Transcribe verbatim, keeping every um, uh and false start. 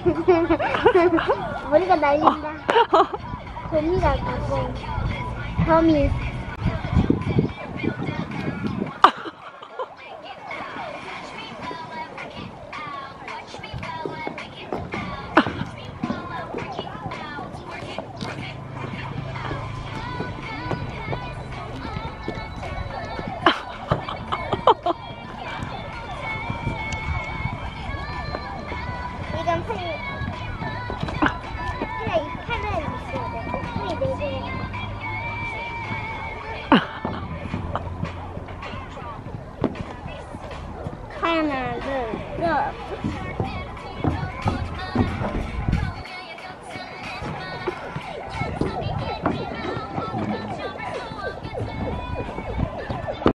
머리가 날린다. 곰이가 가고 범이. 이건 팔, 팔, 이 팔은 있어야 돼. 팔이 네 개. 하나, 둘, 셋.